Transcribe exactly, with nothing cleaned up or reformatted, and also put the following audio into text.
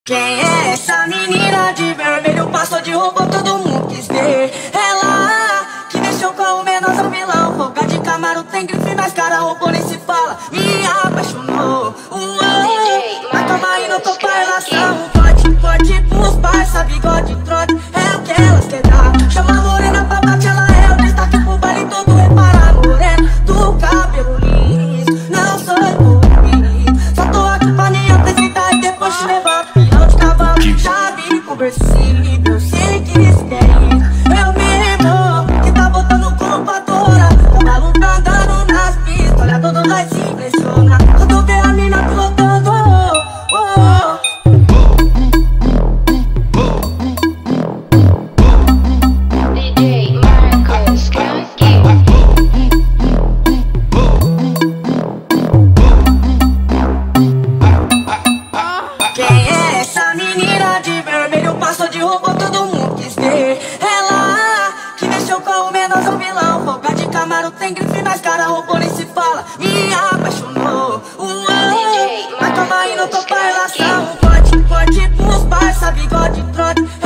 Quem é essa menina de vermelho? Passou de robô, todo mundo quis ver. Ela que mexeu com o menor vilão. Folga de Camaro, tem grife nas cara, robô nem se fala. Me apaixonou. Mas calma aí, não tô pra relação. Forte, forte pros parça, bigode, trote. É o que elas querem dar. Chama a morena pra bate, ela é o destaque pro baile todo. Repara, morena do cabelo liso. Não sou hipócrita, só tô aqui pra me apresentar e depois te levar. Já vi conversível, sei que eles querem. Eu mesmo que tá botando culpadora. Cavalo tá andando nas pistas, olha todo vai se impressiona. Quando vê a mina pilotando, oh, oh. D J Marcos, Crunk. Quem é essa menina de vermelho? Passou de robô, todo mundo quis ver. Ela que mexeu com o menor vilão. Folga de Camaro, tem grife nas cara, robô nem se fala. Me apaixonou. Mas calma aí, não tô pra relação. Forte, forte pros parça, bigode, trote.